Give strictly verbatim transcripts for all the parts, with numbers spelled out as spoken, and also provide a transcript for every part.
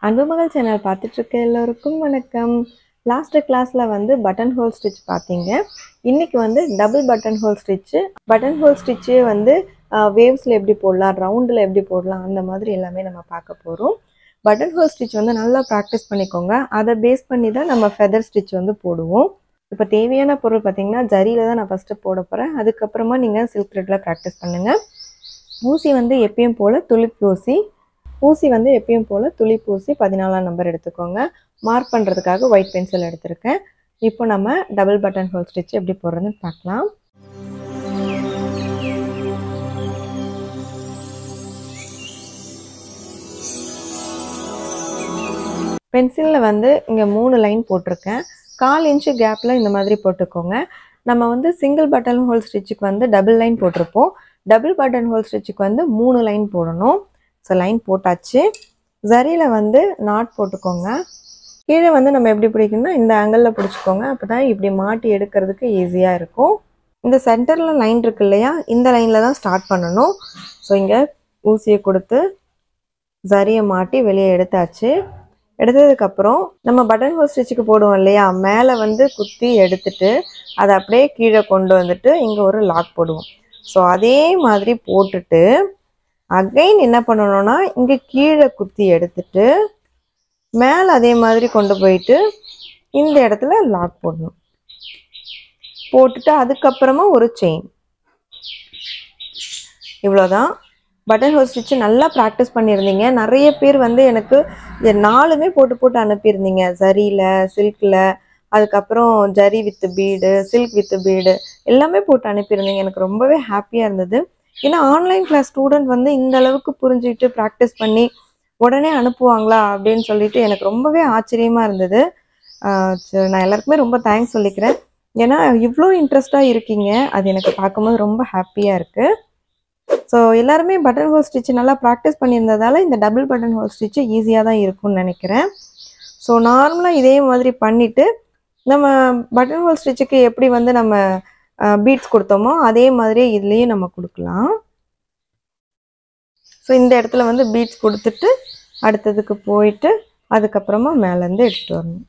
அன்புமகள் channel பார்த்துட்டு இருக்க எல்லோருக்கும் வணக்கம். லாஸ்ட் கிளாஸ்ல வந்து பட்டன் ஹோல் ஸ்டிச் பார்த்தீங்க. இன்னைக்கு வந்து double button hole stitch. Button hole ஸ்டிச்சே வந்து வேவ்ஸ்ல எப்படி போடலாம், ரவுண்டில் எப்படி போடலாம், அந்த மாதிரி எல்லாமே நம்ம பார்க்க போகிறோம். பட்டன் ஹோல் ஸ்டிச் வந்து நல்லா ப்ராக்டிஸ் பண்ணிக்கோங்க. அதை பேஸ் பண்ணி தான் நம்ம ஃபெதர் ஸ்டிச் வந்து போடுவோம். இப்போ தேவையான பொருள் பார்த்தீங்கன்னா ஜரியில தான் நான் ஃபஸ்ட்டு போட போகிறேன். அதுக்கப்புறமா நீங்கள் சில்க் த்ரெட்டில் ப்ராக்டிஸ் பண்ணுங்கள். ஊசி வந்து எப்பயும் போல் துளிப்பு ஊசி ஊசி வந்து எப்பயும் போல் துளிப்பு ஊசி பதினாலாம் நம்பர் எடுத்துக்கோங்க. மார்க் பண்ணுறதுக்காக ஒயிட் பென்சில் எடுத்திருக்கேன். இப்போ நம்ம டபுள் பட்டன் ஹோல் ஸ்டிச் எப்படி போடுறதுன்னு பார்க்கலாம். பென்சிலில் வந்து இங்கே மூணு லைன் போட்டிருக்கேன். கால் இன்ச்சு கேப்பில் இந்த மாதிரி போட்டுக்கோங்க. நம்ம வந்து சிங்கிள் பட்டன் ஹோல் ஸ்டிச்சுக்கு வந்து டபுள் லைன் போட்டிருப்போம். டபுள் பட்டன் ஹோல் ஸ்டிச்சுக்கு வந்து மூணு லைன் போடணும். ஸோ லைன் போட்டாச்சு. ஜரியில் வந்து நாட் போட்டுக்கோங்க. கீழே வந்து நம்ம எப்படி பிடிக்கணும்னா இந்த ஆங்கிளில் பிடிச்சிக்கோங்க. அப்போ தான் இப்படி மாட்டி எடுக்கிறதுக்கு ஈஸியாக இருக்கும். இந்த சென்டரில் லைன் இருக்கு இல்லையா, இந்த லைனில் தான் ஸ்டார்ட் பண்ணணும். ஸோ இங்கே ஊசியை கொடுத்து ஜரியை மாட்டி வெளியே எடுத்தாச்சு. எடுத்ததுக்கப்புறம் நம்ம பட்டன் ஹோல் ஸ்டிச்சுக்கு போடுவோம் இல்லையா, மேலே வந்து குத்தி எடுத்துட்டு அதை அப்படியே கீழே கொண்டு வந்துட்டு இங்கே ஒரு லாக் போடுவோம். ஸோ அதே மாதிரி போட்டுட்டு அகைன் என்ன பண்ணணும்னா இங்கே கீழே குத்தி எடுத்துட்டு மேலே அதே மாதிரி கொண்டு போயிட்டு இந்த இடத்துல லாக் போடணும். போட்டுட்டு அதுக்கப்புறமா ஒரு செயின். இவ்வளோதான். பட்டன் ஹோல் ஸ்டிச்சு நல்லா ப்ராக்டிஸ் பண்ணியிருந்தீங்க. நிறைய பேர் வந்து எனக்கு நாலுமே போட்டு போட்டு அனுப்பியிருந்தீங்க. ஜரியில், சில்கில், அதுக்கப்புறம் zari with bead, silk with bead எல்லாமே போட்டு அனுப்பியிருந்தீங்க. எனக்கு ரொம்பவே ஹாப்பியாக இருந்தது. ஏன்னா ஆன்லைன் கிளாஸ் ஸ்டூடெண்ட் வந்து இந்த அளவுக்கு புரிஞ்சுக்கிட்டு ப்ராக்டிஸ் பண்ணி உடனே அனுப்புவாங்களா அப்படின்னு சொல்லிட்டு எனக்கு ரொம்பவே ஆச்சரியமாக இருந்தது. நான் எல்லாருக்குமே ரொம்ப தேங்க்ஸ் சொல்லிக்கிறேன். ஏன்னா இவ்வளோ இன்ட்ரெஸ்டாக இருக்கீங்க, அது எனக்கு பார்க்கும்போது ரொம்ப ஹாப்பியாக இருக்குது. ஸோ எல்லாருமே பட்டன் ஹோல் ஸ்டிச் நல்லா ப்ராக்டிஸ் பண்ணியிருந்ததால இந்த டபுள் பட்டன் ஹோல் ஸ்டிச்சு ஈஸியாக தான் இருக்கும்னு நினைக்கிறேன். ஸோ நார்மலாக இதே மாதிரி பண்ணிவிட்டு நம்ம பட்டன் ஹோல் ஸ்டிச்சுக்கு எப்படி வந்து நம்ம பீட்ஸ் கொடுத்தோமோ அதே மாதிரி இதுலேயும் நம்ம கொடுக்கலாம். ஸோ இந்த இடத்துல வந்து பீட்ஸ் கொடுத்துட்டு அடுத்ததுக்கு போயிட்டு அதுக்கப்புறமா மேலேருந்து எடுத்துகிட்டு வரணும்.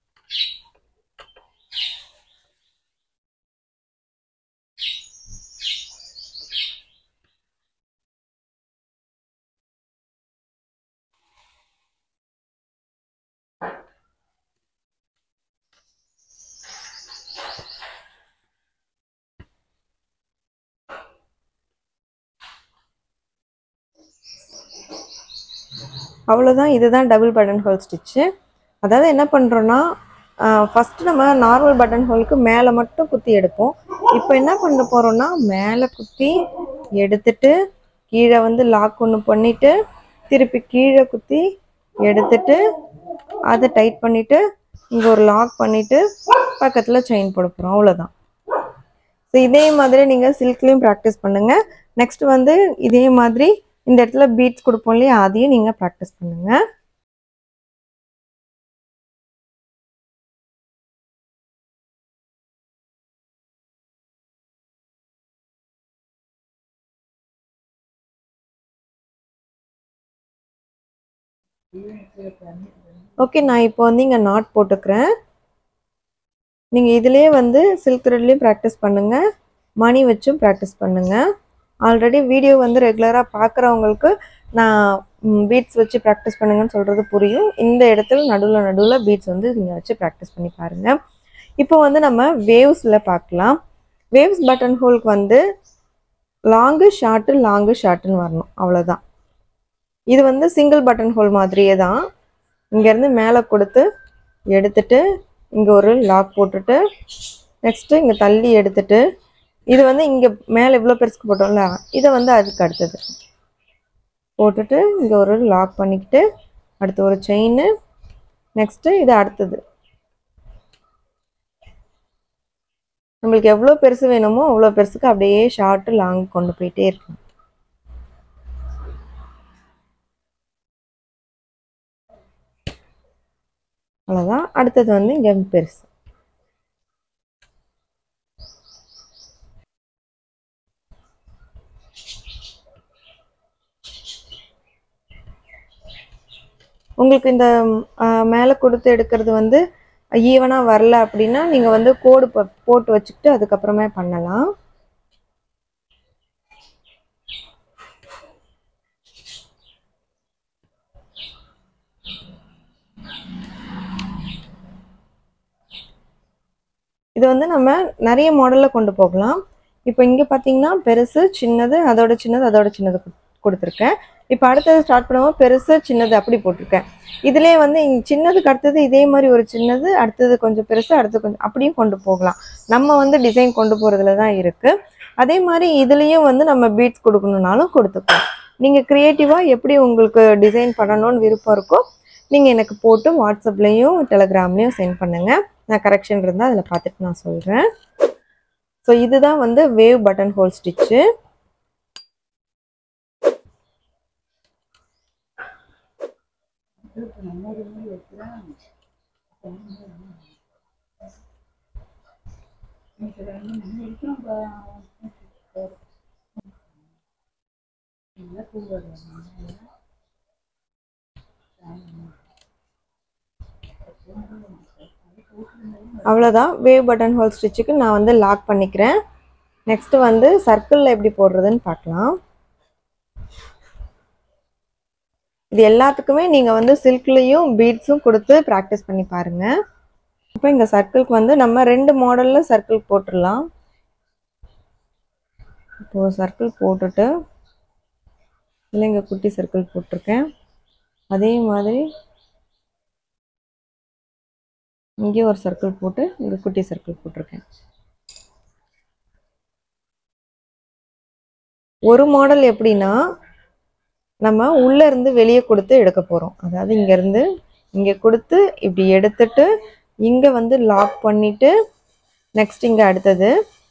அவ்வளோதான். இதுதான் டபுள் பட்டன் ஹோல் ஸ்டிச்சு. அதாவது என்ன பண்ணுறோன்னா ஃபஸ்ட்டு நம்ம நார்மல் பட்டன் ஹோலுக்கு மேலே மட்டும் குத்தி எடுப்போம். இப்போ என்ன பண்ண போகிறோன்னா மேலே குத்தி எடுத்துட்டு கீழே வந்து லாக் ஒன்று பண்ணிவிட்டு திருப்பி கீழே குத்தி எடுத்துட்டு அதை டைட் பண்ணிவிட்டு இங்கே ஒரு லாக் பண்ணிவிட்டு பக்கத்தில் செயின் போட போகிறோம். அவ்வளோதான். ஸோ இதே மாதிரி நீங்கள் சில்க்லேயும் ப்ராக்டிஸ் பண்ணுங்கள். நெக்ஸ்ட் வந்து இதே மாதிரி இந்த இடத்துல பீட்ஸ் கொடுப்போம் இல்லையா, அதையும் நீங்கள் ப்ராக்டிஸ் பண்ணுங்கள். ஓகே, நான் இப்போ வந்து இங்கே நாட் போட்டுக்கிறேன். நீங்கள் இதிலே வந்து சில்க் த்ரெட்லேயும் ப்ராக்டிஸ் பண்ணுங்கள், மணி வச்சும் ப்ராக்டிஸ் பண்ணுங்கள். ஆல்ரெடி வீடியோ வந்து ரெகுலராக பார்க்குறவங்களுக்கு நான் பீட்ஸ் வச்சு ப்ராக்டிஸ் பண்ணுங்கன்னு சொல்கிறது புரியும். இந்த இடத்துல நடுவில் நடுவில் பீட்ஸ் வந்து நீங்கள் வச்சு ப்ராக்டிஸ் பண்ணி பாருங்கள். இப்போ வந்து நம்ம வேவ்ஸில் பார்க்கலாம். வேவ்ஸ் பட்டன் ஹோலுக்கு வந்து லாங்கு ஷார்ட்டு லாங்கு ஷார்ட்டுன்னு வரணும். அவ்வளோதான். இது வந்து சிங்கிள் பட்டன் ஹோல் மாதிரியே தான். இங்கேருந்து மேலே கொடுத்து எடுத்துட்டு இங்கே ஒரு லாக் போட்டுட்டு நெக்ஸ்ட்டு இங்கே தள்ளி எடுத்துட்டு இது வந்து இங்கே மேலே இவ்வளோ பெருசுக்கு போட்டோம்ல, இதை வந்து அதுக்கு அடுத்தது போட்டுட்டு இங்கே ஒரு லாக் பண்ணிக்கிட்டு அடுத்து ஒரு செயின், நெக்ஸ்ட்டு இது அடுத்தது. நம்மளுக்கு எவ்வளோ பெருசு வேணுமோ அவ்வளோ பெருசுக்கு அப்படியே ஷார்ட்டு லாங் கொண்டு போயிட்டே இருக்கும். அவ்வளோதான். அடுத்தது வந்து இங்கே பெருசு. உங்களுக்கு இந்த மேலே கொடுத்து எடுக்கிறது வந்து ஈவனாக வரல அப்படின்னா நீங்கள் வந்து கோடு போட்டு வச்சுக்கிட்டு அதுக்கப்புறமே பண்ணலாம். இது வந்து நம்ம நிறைய மாடலில் கொண்டு போகலாம். இப்போ இங்கே பார்த்தீங்கன்னா பெருசு சின்னது அதோட சின்னது அதோட சின்னது கொடுத்துருக்கேன். இப்போ அடுத்தது ஸ்டார்ட் பண்ணுவோம். பெருசு சின்னது அப்படி போட்டிருக்கேன். இதுலேயே வந்து இங்கே சின்னதுக்கு அடுத்தது இதே மாதிரி ஒரு சின்னது, அடுத்தது கொஞ்சம் பெருசு, அடுத்தது கொஞ்சம் அப்படியும் கொண்டு போகலாம். நம்ம வந்து டிசைன் கொண்டு போகிறதுல தான் இருக்குது. அதே மாதிரி இதுலேயும் வந்து நம்ம பீட்ஸ் கொடுக்கணுன்னாலும் கொடுத்துக்கலாம். நீங்கள் க்ரியேட்டிவாக எப்படி உங்களுக்கு டிசைன் பண்ணணும்னு விருப்பம் இருக்கோ நீங்கள் எனக்கு போட்டு வாட்ஸ்அப்லேயும் டெலகிராம்லேயும் சென்ட் பண்ணுங்கள். நான் கரெக்ஷன் இருந்தால் அதில் பார்த்துட்டு நான் சொல்கிறேன். ஸோ இதுதான் வந்து வேவ் பட்டன் ஹோல் ஸ்டிச்சு. அவ்வளோதான். வேவ் பட்டன் ஹோல் ஸ்டிச்சுக்கு நான் வந்து லாக் பண்ணிக்கிறேன். நெக்ஸ்ட் வந்து சர்க்கிளில் எப்படி போடுறதுன்னு பார்க்கலாம். இது எல்லாத்துக்குமே நீங்கள் வந்து சில்க்லேயும் பீட்ஸும் கொடுத்து ப்ராக்டிஸ் பண்ணி பாருங்கள். இப்போ இங்கே சர்க்கிளுக்கு வந்து நம்ம ரெண்டு மாடலில் சர்க்கிள் போட்டுடலாம். இப்போது சர்க்கிள் போட்டுட்டு இல்லை இங்கே குட்டி சர்க்கிள் போட்டிருக்கேன். அதே மாதிரி இங்கே ஒரு சர்க்கிள் போட்டு இங்கே குட்டி சர்க்கிள் போட்டிருக்கேன். ஒரு மாடல் எப்படின்னா நம்ம உள்ளே இருந்து வெளியே கொடுத்து எடுக்க போகிறோம். அதாவது இங்கேருந்து இங்கே கொடுத்து இப்படி எடுத்துட்டு இங்கே வந்து லாக் பண்ணிவிட்டு நெக்ஸ்ட் இங்கே அடுத்தது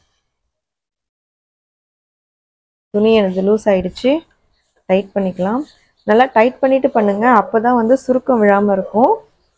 துணி எனக்கு லூஸ் ஆகிடுச்சு, டைட் பண்ணிக்கலாம். நல்லா டைட் பண்ணிவிட்டு பண்ணுங்கள், அப்போ தான் வந்து சுருக்கம் விழாமல் இருக்கும்.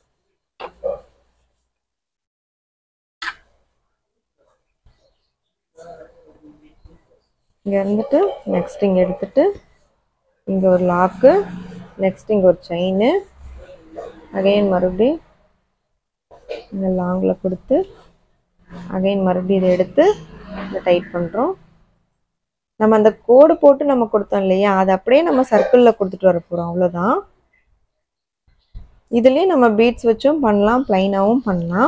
இங்கே இருந்துட்டு நெக்ஸ்ட் இங்கே எடுத்துட்டு இங்கே ஒரு லாக்கு, நெக்ஸ்ட் இங்கே ஒரு செயின், அகைன் மறுபடியும் இந்த லாங்கில் கொடுத்து அகைன் மறுபடியும் இதை எடுத்து இதை டைட் பண்ணுறோம். நம்ம அந்த கோடு போட்டு நம்ம கொடுத்தோம் இல்லையா, அதை அப்படியே நம்ம சர்க்கிளில் கொடுத்துட்டு வர போகிறோம். அவ்வளோதான். இதுலேயும் நம்ம பீட்ஸ் வச்சும் பண்ணலாம், ப்ளைனாகவும் பண்ணலாம்.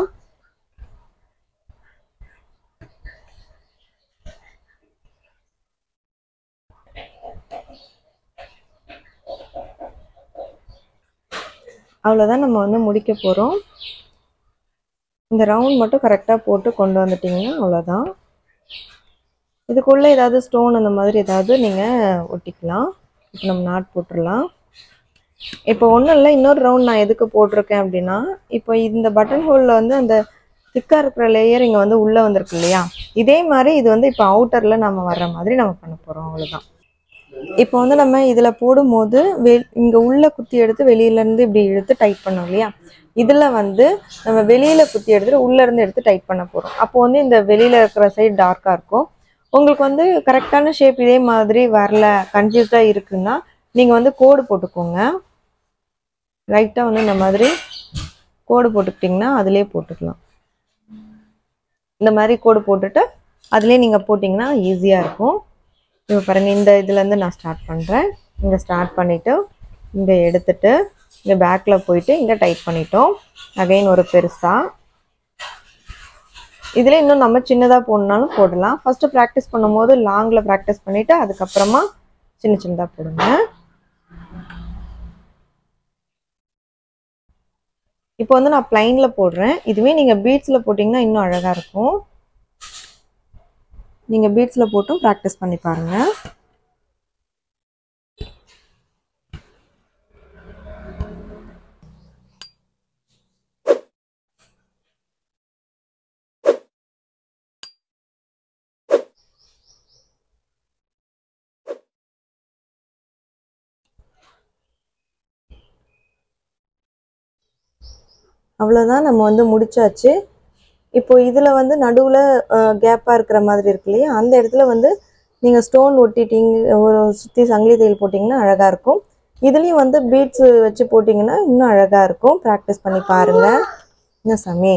அவ்வளோதான், நம்ம வந்து முடிக்க போகிறோம். இந்த ரவுண்ட் மட்டும் கரெக்டாக போட்டு கொண்டு வந்துட்டிங்கன்னா அவ்வளோதான். இதுக்குள்ளே ஏதாவது ஸ்டோன் அந்த மாதிரி ஏதாவது நீங்கள் ஒட்டிக்கலாம். இப்போ நம்ம நாட் போட்டுடலாம். இப்போ ஒன்றும் இல்லை, இன்னொரு ரவுண்ட் நான் எதுக்கு போட்டிருக்கேன் அப்படின்னா, இப்போ இந்த பட்டன் ஹோலில் வந்து அந்த திக்காக இருக்கிற லேயர் இங்கே வந்து உள்ளே வந்திருக்கு இல்லையா, இதே மாதிரி இது வந்து இப்போ அவுட்டரில் நம்ம வர்ற மாதிரி நம்ம பண்ண போகிறோம். அவ்வளோதான். இப்போ வந்து நம்ம இதில் போடும்போது வெ இங்கே உள்ளே குத்தி எடுத்து வெளியிலேருந்து இப்படி எடுத்து டைட் பண்ணோம் இல்லையா, இதில் வந்து நம்ம வெளியில் குத்தி எடுத்துட்டு உள்ளேருந்து எடுத்து டைட் பண்ண போகிறோம். அப்போ வந்து இந்த வெளியில் இருக்கிற சைடு டார்க்காக இருக்கும். உங்களுக்கு வந்து கரெக்டான ஷேப் இதே மாதிரி வரல, கன்ஃபியூஸ்டாக இருக்குன்னா நீங்கள் வந்து கோடு போட்டுக்கோங்க. லைட்டாக வந்து இந்த மாதிரி கோடு போட்டுக்கிட்டிங்கன்னா அதிலே போட்டுக்கலாம். இந்த மாதிரி கோடு போட்டுட்டு அதிலே நீங்கள் போட்டிங்கன்னா ஈஸியாக இருக்கும். இப்போ பாருங்கள், இந்த இதுலேருந்து நான் ஸ்டார்ட் பண்ணுறேன். இங்கே ஸ்டார்ட் பண்ணிவிட்டு இங்கே எடுத்துட்டு இங்கே பேக்கில் போயிட்டு இங்கே டைட் பண்ணிட்டோம். அகைன் ஒரு பெருசாக இதில் இன்னும் நம்ம சின்னதாக போடணுன்னாலும் போடலாம். ஃபஸ்ட்டு ப்ராக்டிஸ் பண்ணும்போது லாங்கில் ப்ராக்டிஸ் பண்ணிவிட்டு அதுக்கப்புறமா சின்ன சின்னதாக போடுங்க. இப்போ வந்து நான் ப்ளைனில் போடுறேன். இதுவே நீங்கள் பீட்ஸில் போட்டிங்கன்னா இன்னும் அழகாக இருக்கும். நீங்கள் பீட்ஸில் போட்டும் ப்ராக்டிஸ் பண்ணி பாருங்கள். அவ்வளோதான், நம்ம வந்து முடிச்சாச்சு. இப்போ இதில் வந்து நடுவில் கேப்பாக இருக்கிற மாதிரி இருக்கு இல்லையா, அந்த இடத்துல வந்து நீங்கள் ஸ்டோன் ஒட்டிட்டீங்க, ஒரு சுற்றி சங்கிலி தையல் போட்டிங்கன்னா அழகாக இருக்கும். இதுலேயும் வந்து பீட்ஸ் வச்சு போட்டிங்கன்னா இன்னும் அழகாக இருக்கும். ப்ராக்டிஸ் பண்ணி பாருங்கள். என்ன சாமி,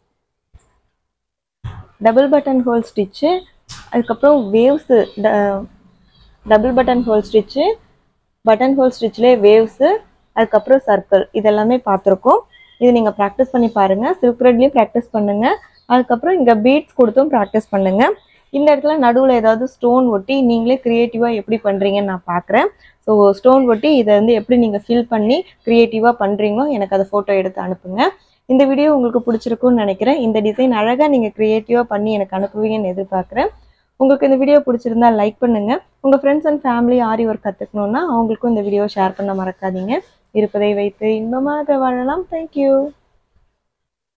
டபுள் பட்டன் ஹோல் ஸ்டிச்சு, அதுக்கப்புறம் waves, double button hole stitch, button hole ஸ்டிச்லேயே வேவ்ஸு, அதுக்கப்புறம் சர்க்கிள், இதெல்லாமே பார்த்துருக்கோம். இது நீங்கள் ப்ராக்டிஸ் பண்ணி பாருங்கள். சில்க் த்ரெட்லேயும் ப்ராக்டிஸ் பண்ணுங்கள். அதுக்கப்புறம் இங்கே பீட்ஸ் கொடுத்தும் ப்ராக்டிஸ் பண்ணுங்கள். இந்த இடத்துல நடுவில் ஏதாவது ஸ்டோன் ஒட்டி நீங்களே க்ரியேட்டிவாக எப்படி பண்ணுறீங்கன்னு நான் பார்க்குறேன். ஸோ ஸ்டோன் ஒட்டி இதை வந்து எப்படி நீங்கள் ஃபில் பண்ணி க்ரியேட்டிவாக பண்ணுறீங்களோ எனக்கு அதை ஃபோட்டோ எடுத்து அனுப்புங்க. இந்த வீடியோ உங்களுக்கு பிடிச்சிருக்குன்னு நினைக்கிறேன். இந்த டிசைன் அழகாக நீங்கள் க்ரியேட்டிவாக பண்ணி எனக்கு அனுப்புவீங்கன்னு எதிர்பார்க்குறேன். உங்களுக்கு இந்த வீடியோ பிடிச்சிருந்தா லைக் பண்ணுங்கள். உங்கள் friends and family Aari work கற்றுக்கணுன்னா அவங்களுக்கும் இந்த வீடியோ ஷேர் பண்ண மறக்காதீங்க. இருப்பதை வைத்து இன்பமாக வாழலாம். தேங்க்யூ.